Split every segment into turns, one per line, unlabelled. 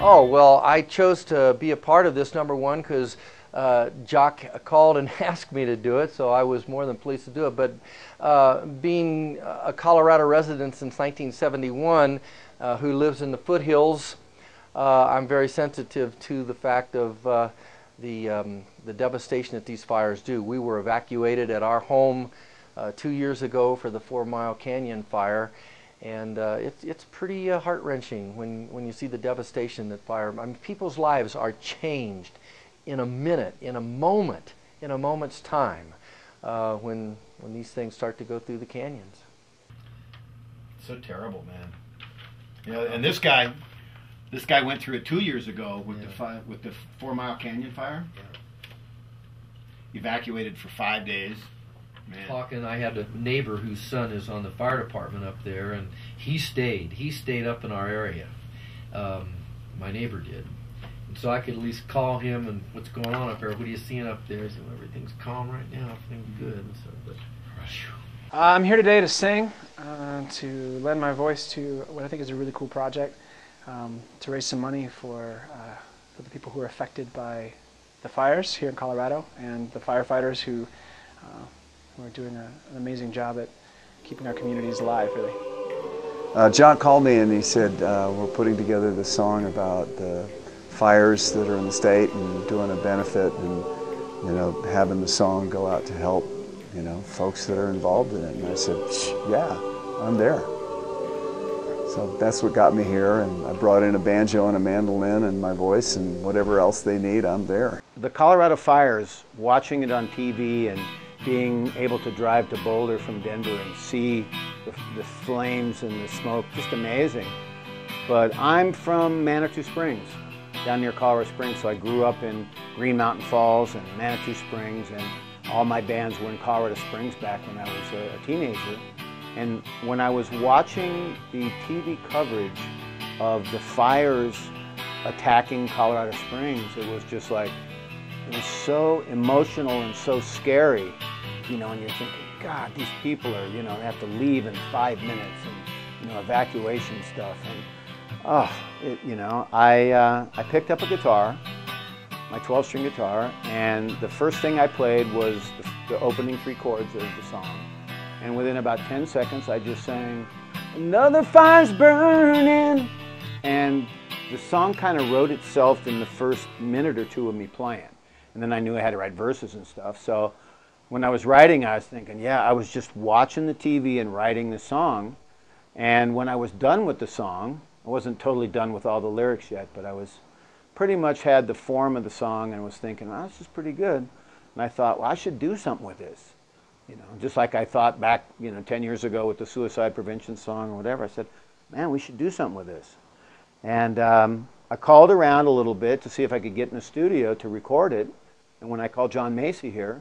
Oh, well, I chose to be a part of this, number one, because Jock called and asked me to do it, so I was more than pleased to do it. But being a Colorado resident since 1971, who lives in the foothills, I'm very sensitive to the fact of the devastation that these fires do. We were evacuated at our home 2 years ago for the 4 Mile Canyon Fire. And it's pretty heart-wrenching when you see the devastation that fire. I mean, people's lives are changed in a minute, in a moment, in a moment's time, when these things start to go through the canyons.
So terrible, man. You know, and this guy went through it 2 years ago with the 4 Mile Canyon Fire.
Yeah.
Evacuated for 5 days. Man.
Talking, I had a neighbor whose son is on the fire department up there, and he stayed up in our area. My neighbor did, and so I could at least call him and what's going on up there. What are you seeing up there? He said, well, everything's calm right now, everything's good. So, but,
I'm here today to sing, to lend my voice to what I think is a really cool project, to raise some money for the people who are affected by the fires here in Colorado, and the firefighters who are doing an amazing job at keeping our communities alive, really.
Jock called me and he said, we're putting together this song about the fires that are in the state and doing a benefit and, you know, having the song go out to help, you know, folks that are involved in it. And I said, yeah, I'm there. So that's what got me here, and I brought in a banjo and a mandolin and my voice, and whatever else they need, I'm there.
The Colorado Fires, watching it on TV and being able to drive to Boulder from Denver and see the flames and the smoke, just amazing. But I'm from Manitou Springs, down near Colorado Springs, so I grew up in Green Mountain Falls and Manitou Springs, and all my bands were in Colorado Springs back when I was a teenager. And when I was watching the TV coverage of the fires attacking Colorado Springs, it was just like, it was so emotional and so scary, you know, and you're thinking, God, these people are, you know, have to leave in 5 minutes, and, you know, evacuation stuff. And, oh, you know, I picked up a guitar, my 12-string guitar, and the first thing I played was the opening 3 chords of the song. And within about 10 seconds, I just sang, "Another fire's burning." And the song kind of wrote itself in the first minute or two of me playing. And then I knew I had to write verses and stuff. So when I was writing, I was thinking, yeah, I was just watching the TV and writing the song. And when I was done with the song, I wasn't totally done with all the lyrics yet, but I was pretty much had the form of the song, and was thinking, oh, this is pretty good. And I thought, well, I should do something with this. You know, just like I thought back, you know, 10 years ago with the suicide prevention song or whatever. I said, man, we should do something with this. And I called around a little bit to see if I could get in the studio to record it. And when I called John Macy here,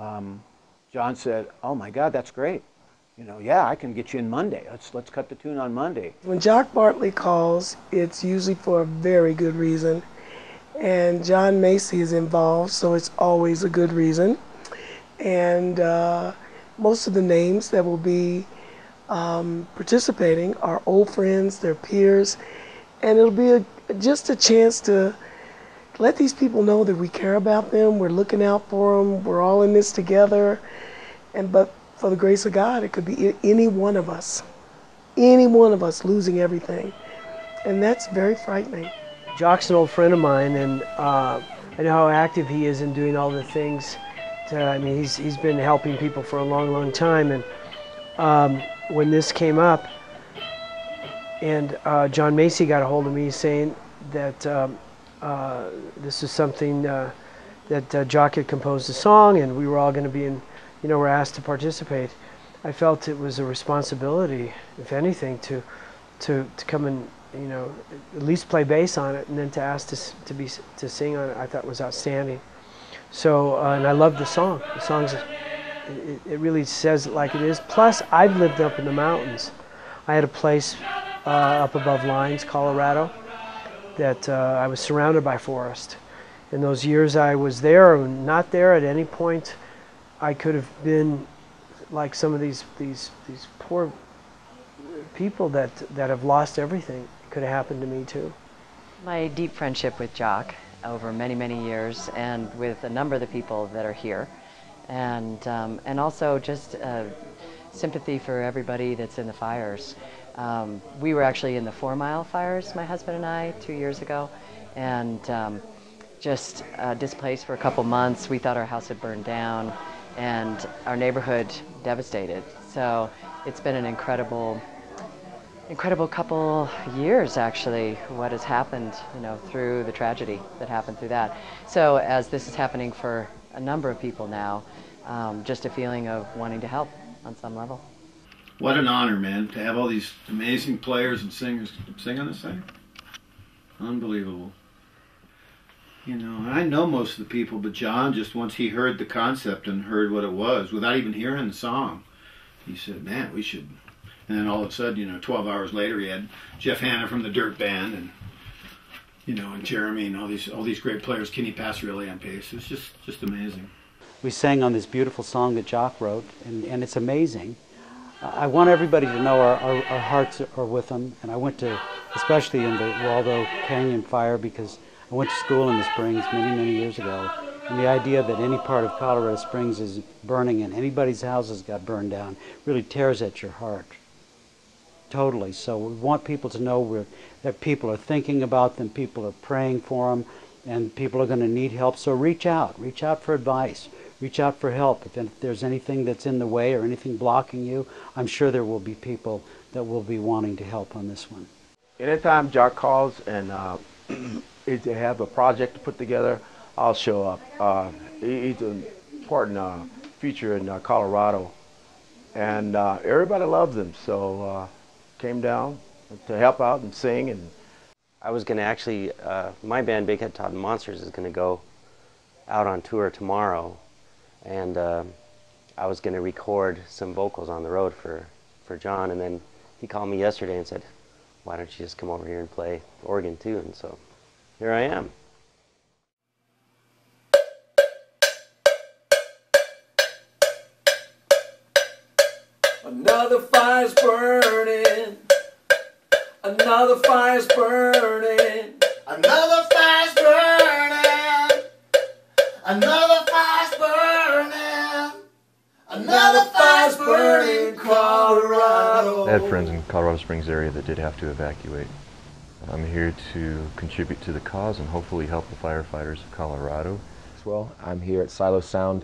John said, oh my God, that's great. You know, yeah, I can get you in Monday. Let's cut the tune on Monday.
When Jock Bartley calls, it's usually for a very good reason. And John Macy is involved, so it's always a good reason. And most of the names that will be participating are old friends, they're peers, and it'll be just a chance to let these people know that we care about them, we're looking out for them, we're all in this together. But for the grace of God, it could be any one of us losing everything, and that's very frightening.
Jock's an old friend of mine, and I know how active he is in doing all the things. I mean, he's been helping people for a long, long time. And when this came up, and John Macy got a hold of me saying that this is something that Jock had composed a song, and we were all going to be in, you know, we're asked to participate. I felt it was a responsibility, if anything, to come and, you know, at least play bass on it, and then to ask to sing on it. I thought was outstanding. So, and I love the song. The song's, it really says it like it is. Plus, I've lived up in the mountains. I had a place up above Lines, Colorado, that I was surrounded by forest. In those years I was there, or not there at any point, I could have been like some of these poor people that have lost everything. It could have happened to me too.
My deep friendship with Jock over many, many years, and with a number of the people that are here, and also just sympathy for everybody that's in the fires. We were actually in the 4 Mile fires, my husband and I, 2 years ago, and just displaced for a couple months. We thought our house had burned down, and our neighborhood devastated. So it's been an incredible couple years, actually, what has happened, you know, through the tragedy that happened through that. So as this is happening for a number of people now, just a feeling of wanting to help on some level.
What an honor, man, to have all these amazing players and singers sing on this thing. Unbelievable. You know, and I know most of the people, but John, just once he heard the concept and heard what it was, without even hearing the song, he said, man, we should. And then all of a sudden, you know, 12 hours later, he had Jeff Hanna from the Dirt Band, and you know, and Jeremy, and all these great players. Kenny Passarelli on bass. It's just amazing.
We sang on this beautiful song that Jock wrote, and it's amazing. I want everybody to know our hearts are with them, and I went to, especially in the Waldo Canyon Fire, because I went to school in the Springs many, many years ago, and the idea that any part of Colorado Springs is burning and anybody's houses got burned down really tears at your heart. Totally. So we want people to know that people are thinking about them, people are praying for them, and people are going to need help. So reach out for advice, reach out for help. If there's anything that's in the way or anything blocking you, I'm sure there will be people that will be wanting to help on this one.
Anytime Jock calls and if they have a project to put together, I'll show up. He's an important feature in Colorado, and everybody loves him. So came down to help out and sing. And
I was going to actually, my band Big Head Todd and Monsters is going to go out on tour tomorrow, and I was going to record some vocals on the road for John, and then he called me yesterday and said, why don't you just come over here and play organ too? And so here I am.
Another fire's burning. Another fire's burning.
Another fire's burning. Another fire's burning. Another fire's burning, Colorado.
I had friends in Colorado Springs area that did have to evacuate. I'm here to contribute to the cause and hopefully help the firefighters of Colorado.
As well, I'm here at Silo Sound,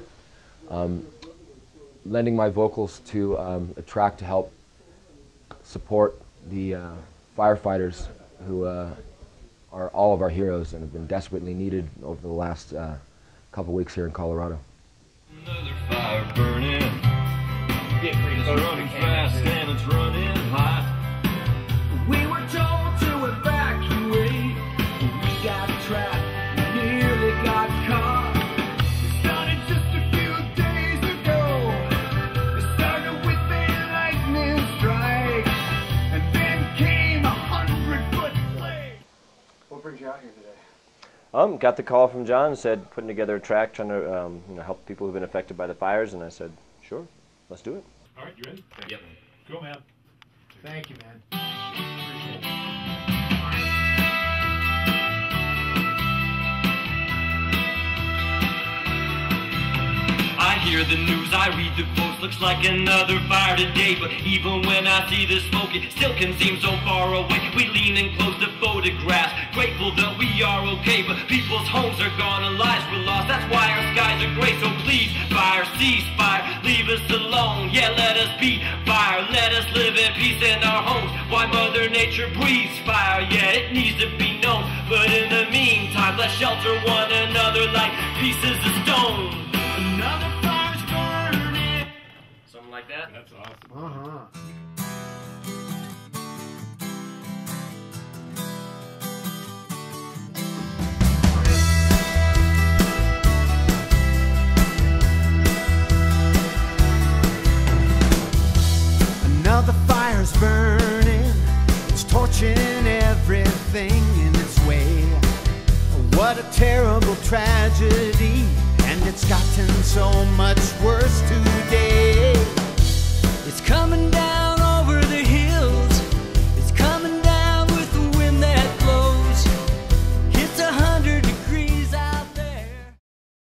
lending my vocals to a track to help support the firefighters who are all of our heroes and have been desperately needed over the last couple weeks here in Colorado.
Another fire burning. It's running fast and it's running hot. We were told to evacuate. We got trapped, nearly got caught. It started just a few days ago. It started with a lightning strike, and then came 100-foot flame.
What brings you out here today?
Got the call from John, said putting together a track, trying to help people who've been affected by the fires, and I said, sure, let's do it.
All right, you ready?
Yep.
Go, man.
Thank you, man.
I hear the news, I read the quotes, looks like another fire today. But even when I see the smoke, it still can seem so far away. We lean in close to photographs, grateful that we are okay. But people's homes are gone and lives were lost, that's why our skies are gray. So please, fire, cease fire, leave us alone. Yeah, let us be fire, let us live in peace in our homes. Why Mother Nature breathes fire, yeah, it needs to be known. But in the meantime, let's shelter one another like pieces of stone. Another fire's burning. Something like that?
That's awesome.
Another fire's burning. It's torching everything in its way. What a terrible tragedy. And it's gotten so much worse today.